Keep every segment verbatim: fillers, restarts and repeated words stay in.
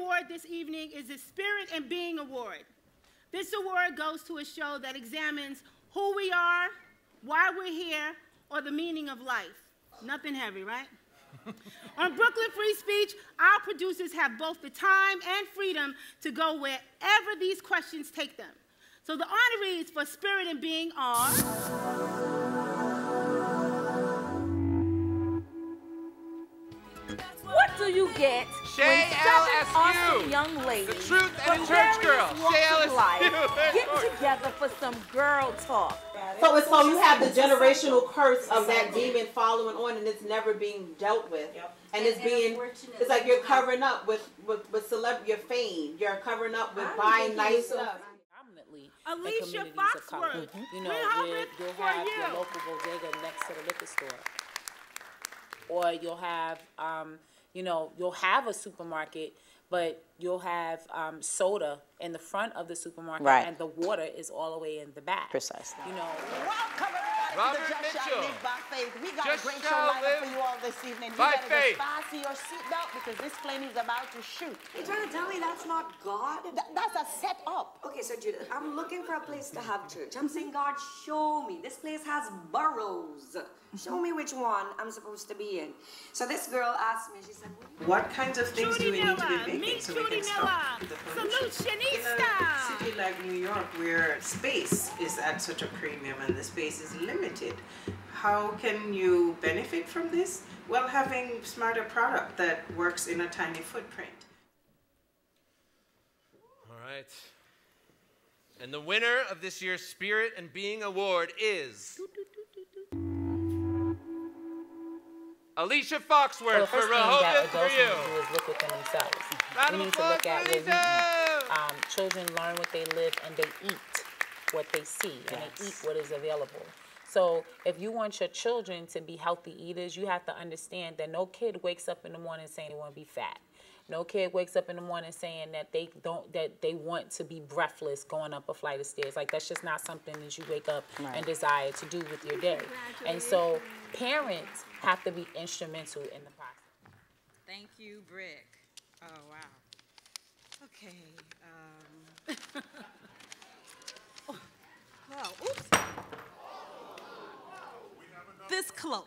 award this evening is the Spirit and Being Award. This award goes to a show that examines who we are, why we're here, or the meaning of life. Nothing heavy, right? On Brooklyn Free Speech, our producers have both the time and freedom to go wherever these questions take them. So the honorees for Spirit and Being are... What do you get when seven awesome young ladies the truth and from the church various girl, walks of life get together for some girl talk? So it's so you have the generational curse of that demon following on, and it's never being dealt with, yep. and it's being it's like you're covering up with with, with celeb your fame. You're covering up with buying nice stuff. Alicia Foxworth, mm-hmm. you know, where you'll have you. your local bodega next to the liquor store, or you'll have, um, you know, you'll have a supermarket, but you'll have um, soda in the front of the supermarket, right. and the water is all the way in the back. Precisely. You know. Welcome everybody Robert to the Just Mitchell. Shot Live by Faith. We got Just a great show shall lined up live for you all this evening. You by better faith. just fasten your seatbelt because this plane is about to shoot. You're trying to tell me that's not God? Th that's a setup. Okay, so Judith, I'm looking for a place to have church. I'm saying, God, show me. This place has burrows. Show me which one I'm supposed to be in. So this girl asked me, she said, what kinds of things Judy do we need to Miller, be making meet so Judy we can Miller. stop the pollution? In a city like New York, where space is at such a premium and the space is limited, how can you benefit from this? Well, having smarter product that works in a tiny footprint. All right. And the winner of this year's Spirit and Being Award is... Alicia Foxworth well, the for first thing that Rehoboth adults for need you. to do is look within themselves. Round we of need to look at what we Alicia. eat. Um, children learn what they live and they eat what they see, and Yes. they eat what is available. So if you want your children to be healthy eaters, you have to understand that no kid wakes up in the morning saying they want to be fat. No kid wakes up in the morning saying that they don't that they want to be breathless going up a flight of stairs. Like that's just not something that you wake up right. and desire to do with your day. And so parents have to be instrumental in the process. Thank you, Brick. Oh wow. Okay. Um. oh, well, oops. This close.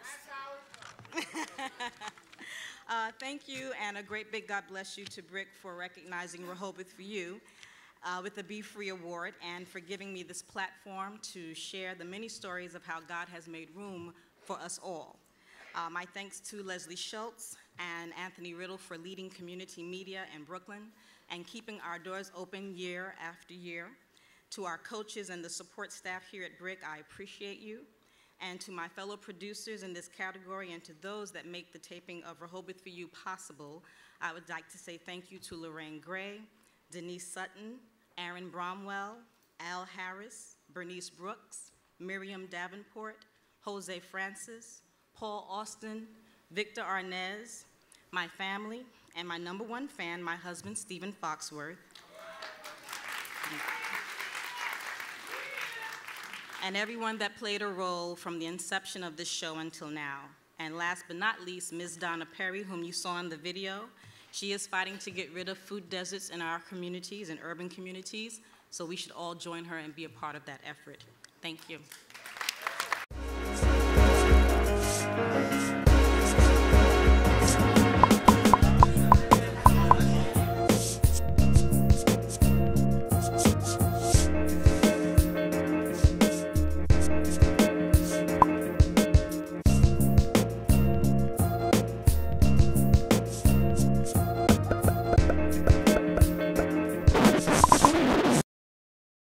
uh, thank you, and a great big God bless you to Brick for recognizing Rehoboth for You uh, with the Be Free Award and for giving me this platform to share the many stories of how God has made room for us all. Uh, my thanks to Leslie Schultz and Anthony Riddle for leading community media in Brooklyn and keeping our doors open year after year. To our coaches and the support staff here at Brick, I appreciate you. And to my fellow producers in this category and to those that make the taping of Rehoboth for You possible, I would like to say thank you to Lorraine Gray, Denise Sutton, Aaron Bromwell, Al Harris, Bernice Brooks, Miriam Davenport, Jose Francis, Paul Austin, Victor Arnez, my family, and my number one fan, my husband, Stephen Foxworth. And everyone that played a role from the inception of this show until now. And last but not least, Miz Donna Perry, whom you saw in the video. She is fighting to get rid of food deserts in our communities and urban communities, so we should all join her and be a part of that effort. Thank you.